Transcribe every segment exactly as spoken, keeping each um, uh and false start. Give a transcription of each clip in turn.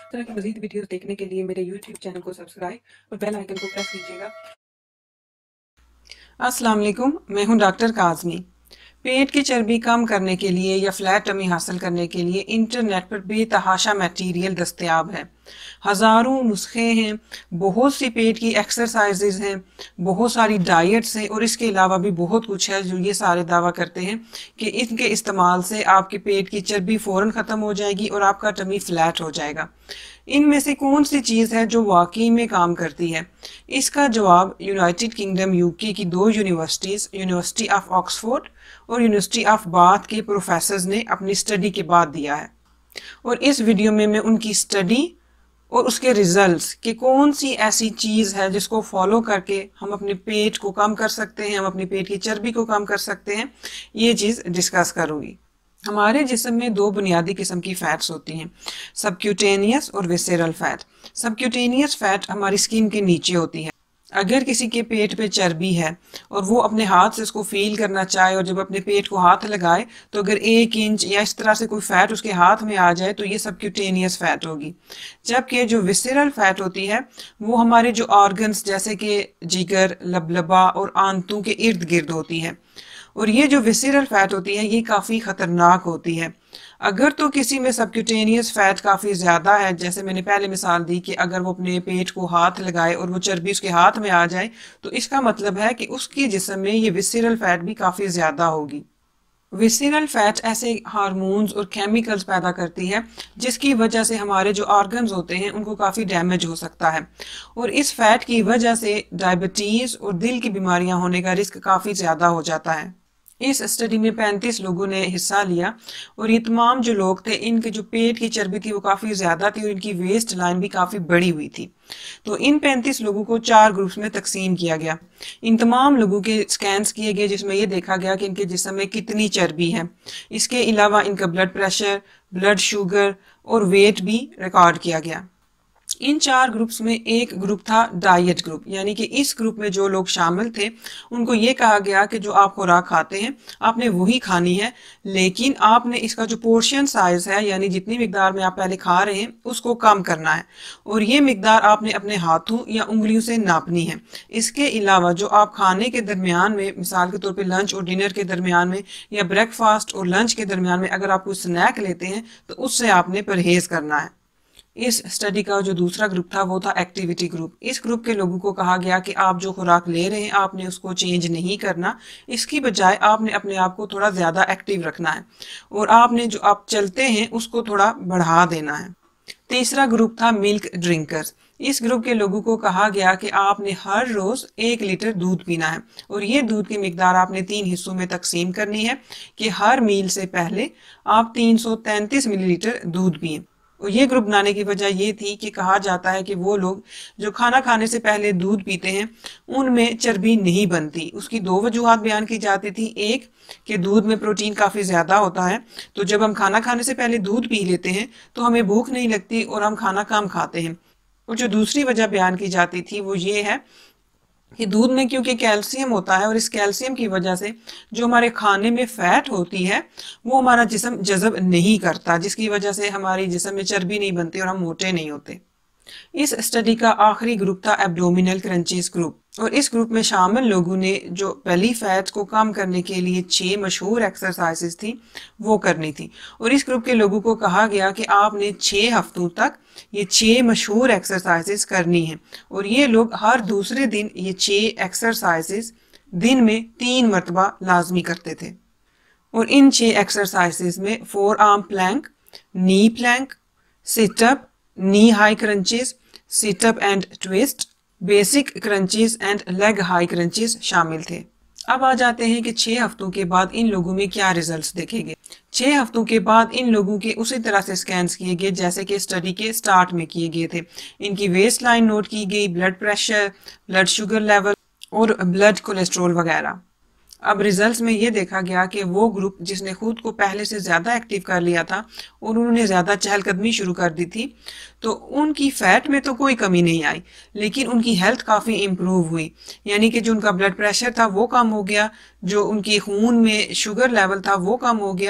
इस तरह की मज़ीद वीडियोस देखने के लिए मेरे यूट्यूब चैनल को सब्सक्राइब और बेल आइकन को प्रेस कीजिएगा। अस्सलाम वालेकुम, मैं हूं डॉक्टर काज़मी। पेट की चर्बी कम करने के लिए या फ्लैट टमी हासिल करने के लिए इंटरनेट पर बेतहाशा मटेरियल दस्तयाब है। हज़ारों नुस्खे हैं, बहुत सी पेट की एक्सरसाइजेज हैं, बहुत सारी डाइट्स हैं और इसके अलावा भी बहुत कुछ है जो ये सारे दावा करते हैं कि इनके इस्तेमाल से आपके पेट की चर्बी फ़ौरन ख़त्म हो जाएगी और आपका टमी फ्लैट हो जाएगा। इनमें से कौन सी चीज़ है जो वाकई में काम करती है? इसका जवाब यूनाइटेड किंगडम यूके की दो यूनिवर्सिटीज़, यूनिवर्सिटी ऑफ ऑक्सफोर्ड और यूनिवर्सिटी ऑफ बाथ के प्रोफेसर्स ने अपनी स्टडी के बाद दिया है। और इस वीडियो में मैं उनकी स्टडी और उसके रिजल्ट्स कि कौन सी ऐसी चीज़ है जिसको फॉलो करके हम अपने पेट को कम कर सकते हैं, हम अपनी पेट की चर्बी को कम कर सकते हैं, ये चीज़ डिस्कस करूँगी। हमारे जिस्म में दो बुनियादी किस्म की फैट्स होती हैं, सबक्यूटेनियस और विसेरल फैट। सबक्यूटेनियस फैट हमारी स्किन के नीचे होती है। अगर किसी के पेट पे चर्बी है और वो अपने हाथ से उसको फील करना चाहे और जब अपने पेट को हाथ लगाए तो अगर एक इंच या इस तरह से कोई फैट उसके हाथ में आ जाए तो ये सबक्यूटेनियस फैट होगी। जबकि जो विसेरल फैट होती है वो हमारे जो ऑर्गन्स जैसे कि जिगर, लबलबा और आंतों के इर्द गिर्द होती है। और ये जो विसेरल फैट होती है ये काफ़ी ख़तरनाक होती है। अगर तो किसी में सबक्यूटेनियस फैट काफ़ी ज़्यादा है, जैसे मैंने पहले मिसाल दी कि अगर वो अपने पेट को हाथ लगाए और वो चर्बी उसके हाथ में आ जाए तो इसका मतलब है कि उसके जिस्म में ये विसेरल फैट भी काफ़ी ज़्यादा होगी। विसेरल फैट ऐसे हार्मोन्स और केमिकल्स पैदा करती है जिसकी वजह से हमारे जो ऑर्गन्स होते हैं उनको काफ़ी डैमेज हो सकता है और इस फैट की वजह से डायबिटीज़ और दिल की बीमारियां होने का रिस्क काफ़ी ज़्यादा हो जाता है। इस स्टडी में पैंतीस लोगों ने हिस्सा लिया और ये तमाम जो लोग थे इनके जो पेट की चर्बी थी वो काफ़ी ज़्यादा थी और इनकी वेस्ट लाइन भी काफ़ी बड़ी हुई थी। तो इन पैंतीस लोगों को चार ग्रुप्स में तकसीम किया गया। इन तमाम लोगों के स्कैन्स किए गए जिसमें यह देखा गया कि इनके जिस्म में कितनी चर्बी है। इसके अलावा इनका ब्लड प्रेशर, ब्लड शुगर और वेट भी रिकॉर्ड किया गया। इन चार ग्रुप्स में एक ग्रुप था डाइट ग्रुप, यानी कि इस ग्रुप में जो लोग शामिल थे उनको ये कहा गया कि जो आप खुराक खाते हैं आपने वही खानी है, लेकिन आपने इसका जो पोर्शन साइज है यानी जितनी मिकदार में आप पहले खा रहे हैं उसको कम करना है और ये मिकदार आपने अपने हाथों या उंगलियों से नापनी है। इसके अलावा जो आप खाने के दरमियान में, मिसाल के तौर पर लंच और डिनर के दरमियान में या ब्रेकफास्ट और लंच के दरमियान में अगर आप कोई स्नैक लेते हैं तो उससे आपने परहेज करना है। इस स्टडी का जो दूसरा ग्रुप था वो था एक्टिविटी ग्रुप। इस ग्रुप के लोगों को कहा गया कि आप जो खुराक ले रहे हैं आपने उसको चेंज नहीं करना, इसकी बजाय आपने अपने आप को थोड़ा ज़्यादा एक्टिव रखना है और आपने जो आप चलते हैं उसको थोड़ा बढ़ा देना है। तीसरा ग्रुप था मिल्क ड्रिंकर्स। इस ग्रुप के लोगों को कहा गया कि आपने हर रोज़ एक लीटर दूध पीना है और ये दूध की मिकदार आपने तीन हिस्सों में तकसीम करनी है कि हर मील से पहले आप तीन सौ तैंतीस मिलीलीटर दूध पिए। और ये ग्रुप बनाने की वजह ये थी कि कहा जाता है कि वो लोग जो खाना खाने से पहले दूध पीते हैं उनमें चर्बी नहीं बनती। उसकी दो वजूहात बयान की जाती थी, एक कि दूध में प्रोटीन काफ़ी ज़्यादा होता है तो जब हम खाना खाने से पहले दूध पी लेते हैं तो हमें भूख नहीं लगती और हम खाना कम खाते हैं। और जो दूसरी वजह बयान की जाती थी वो ये है कि दूध में क्योंकि कैल्शियम होता है और इस कैल्शियम की वजह से जो हमारे खाने में फैट होती है वो हमारा जिस्म जज़ब नहीं करता, जिसकी वजह से हमारी जिस्म में चर्बी नहीं बनती और हम मोटे नहीं होते। इस स्टडी का आखिरी ग्रुप था एब्डोमिनल क्रंचेस ग्रुप और इस ग्रुप में शामिल लोगों ने जो बेली फैट को कम करने के लिए छह मशहूर एक्सरसाइजेस थी वो करनी थी और इस ग्रुप के लोगों को कहा गया कि आपने छह हफ्तों तक ये छह मशहूर एक्सरसाइजेस करनी है और ये लोग हर दूसरे दिन ये छह एक्सरसाइजेस दिन में तीन मरतबा लाजमी करते थे। और इन छह एक्सरसाइजेस में forearm plank, knee plank, situp, knee high crunches, situp and twist, basic crunches and leg high crunches शामिल थे। अब आ जाते हैं कि छह हफ्तों के बाद इन लोगों में क्या रिजल्ट्स देखे गए। छह हफ्तों के बाद इन लोगों के उसी तरह से स्कैन्स किए गए जैसे कि स्टडी के स्टार्ट में किए गए थे। इनकी वेस्ट लाइन नोट की गई, blood pressure, blood sugar level और ब्लड कोलेस्ट्रोल वगैरह। अब रिजल्ट्स में ये देखा गया कि वो ग्रुप जिसने खुद को पहले से ज़्यादा एक्टिव कर लिया था और उन्होंने ज़्यादा चहलकदमी शुरू कर दी थी तो उनकी फ़ैट में तो कोई कमी नहीं आई, लेकिन उनकी हेल्थ काफ़ी इम्प्रूव हुई। यानी कि जो उनका ब्लड प्रेशर था वो कम हो गया, जो उनकी खून में शुगर लेवल था वो कम हो गया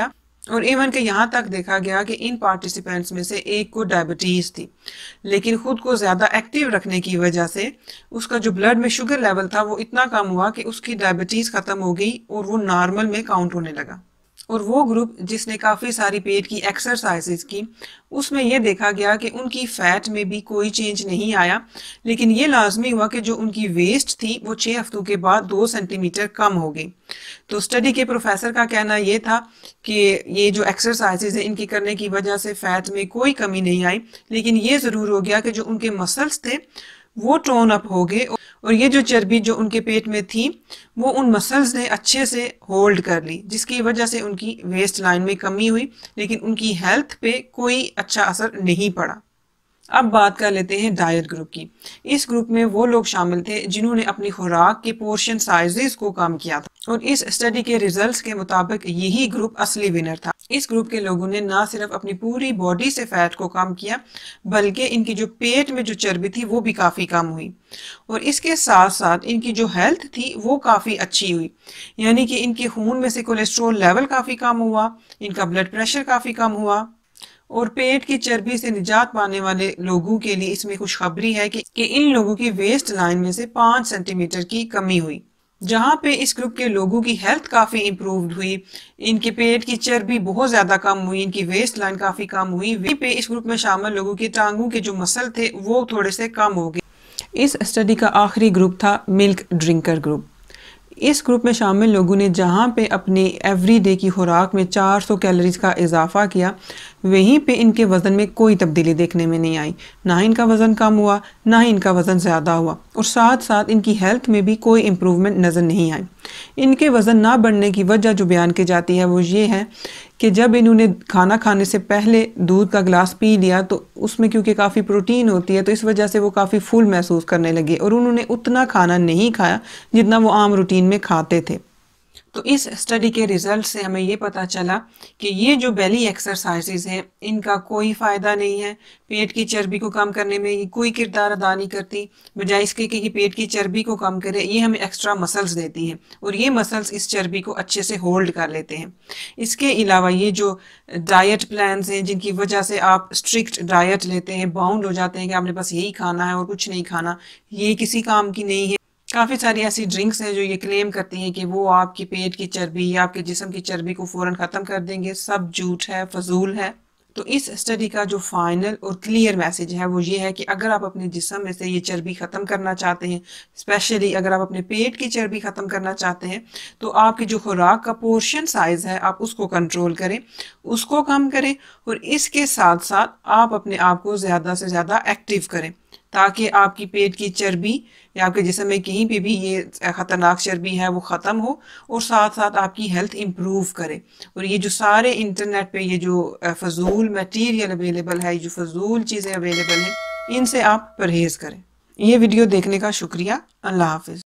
और इवन के यहाँ तक देखा गया कि इन पार्टिसिपेंट्स में से एक को डायबिटीज़ थी, लेकिन खुद को ज़्यादा एक्टिव रखने की वजह से उसका जो ब्लड में शुगर लेवल था वो इतना कम हुआ कि उसकी डायबिटीज़ ख़त्म हो गई और वो नॉर्मल में काउंट होने लगा। और वो ग्रुप जिसने काफ़ी सारी पेट की एक्सरसाइजेज की, उसमें यह देखा गया कि उनकी फ़ैट में भी कोई चेंज नहीं आया, लेकिन ये लाजमी हुआ कि जो उनकी वेस्ट थी वो छः हफ्तों के बाद दो सेंटीमीटर कम हो गई। तो स्टडी के प्रोफेसर का कहना ये था कि ये जो एक्सरसाइजेज है इनकी करने की वजह से फ़ैट में कोई कमी नहीं आई, लेकिन ये ज़रूर हो गया कि जो उनके मसल्स थे वो टोन अप हो गए और ये जो चर्बी जो उनके पेट में थी वो उन मसल्स ने अच्छे से होल्ड कर ली, जिसकी वजह से उनकी वेस्ट लाइन में कमी हुई, लेकिन उनकी हेल्थ पे कोई अच्छा असर नहीं पड़ा। अब बात कर लेते हैं डाइट ग्रुप की। इस ग्रुप में वो लोग शामिल थे जिन्होंने अपनी खुराक के पोर्शन साइजेस को कम किया था और इस स्टडी के रिजल्ट्स के मुताबिक यही ग्रुप असली विनर था। इस ग्रुप के लोगों ने ना सिर्फ अपनी पूरी बॉडी से फैट को कम किया, बल्कि इनकी जो पेट में जो चर्बी थी वो भी काफ़ी कम हुई और इसके साथ साथ इनकी जो हेल्थ थी वो काफ़ी अच्छी हुई, यानी कि इनके खून में से कोलेस्ट्रोल लेवल काफ़ी कम हुआ, इनका ब्लड प्रेशर काफ़ी कम हुआ और पेट की चर्बी से निजात पाने वाले लोगों के लिए इसमें खुशखबरी है कि, कि इन लोगों की वेस्ट लाइन में से पाँच सेंटीमीटर की कमी हुई। जहाँ पे इस ग्रुप के लोगों की हेल्थ काफ़ी इम्प्रूव्ड हुई, इनके पेट की चर्बी बहुत ज़्यादा कम हुई, इनकी वेस्ट लाइन काफ़ी कम हुई, वहीं पे इस ग्रुप में शामिल लोगों की टांगों के जो मसल थे वो थोड़े से कम हो गए। इस स्टडी का आखिरी ग्रुप था मिल्क ड्रिंकर ग्रुप। इस ग्रुप में शामिल लोगों ने जहाँ पे अपनी एवरी डे की खुराक में चार सौ कैलोरीज का इजाफा किया, वहीं पे इनके वज़न में कोई तब्दीली देखने में नहीं आई। ना ही इनका वज़न कम हुआ, ना ही इनका वज़न ज़्यादा हुआ और साथ साथ इनकी हेल्थ में भी कोई इम्प्रूवमेंट नज़र नहीं आई। इनके वज़न ना बढ़ने की वजह जो बयान की जाती है वो ये है कि जब इन्होंने खाना खाने से पहले दूध का गिलास पी लिया तो उसमें क्योंकि काफ़ी प्रोटीन होती है तो इस वजह से वो काफ़ी फुल महसूस करने लगे और उन्होंने उतना खाना नहीं खाया जितना वो आम रूटीन में खाते थे। तो इस स्टडी के रिजल्ट से हमें ये पता चला कि ये जो बेली एक्सरसाइजेज हैं इनका कोई फ़ायदा नहीं है, पेट की चर्बी को कम करने में ये कोई किरदार अदा नहीं करती। बजाय इसके कि पेट की चर्बी को कम करे, ये हमें एक्स्ट्रा मसल्स देती हैं और ये मसल्स इस चर्बी को अच्छे से होल्ड कर लेते हैं। इसके अलावा ये जो डाइट प्लान्स हैं जिनकी वजह से आप स्ट्रिक्ट डाइट लेते हैं, बाउंड हो जाते हैं कि आपने बस यही खाना है और कुछ नहीं खाना, ये किसी काम की नहीं है। काफ़ी सारी ऐसी ड्रिंक्स हैं जो ये क्लेम करती हैं कि वो आपकी पेट की चर्बी या आपके जिस्म की चर्बी को फ़ौरन ख़त्म कर देंगे, सब झूठ है, फजूल है। तो इस स्टडी का जो फाइनल और क्लियर मैसेज है वो ये है कि अगर आप अपने जिस्म में से ये चर्बी ख़त्म करना चाहते हैं, स्पेशली अगर आप अपने पेट की चर्बी ख़त्म करना चाहते हैं, तो आपकी जो खुराक का पोर्शन साइज़ है आप उसको कंट्रोल करें, उसको कम करें और इसके साथ साथ आप अपने आप को ज़्यादा से ज़्यादा एक्टिव करें ताकि आपकी पेट की चर्बी या आपके जिस्म में कहीं पे भी ये ख़तरनाक चर्बी है वो ख़त्म हो और साथ साथ आपकी हेल्थ इम्प्रूव करे। और ये जो सारे इंटरनेट पे ये जो फजूल मटेरियल अवेलेबल है, ये जो फजूल चीज़ें अवेलेबल हैं, इनसे आप परहेज़ करें। ये वीडियो देखने का शुक्रिया। अल्लाह हाफिज़।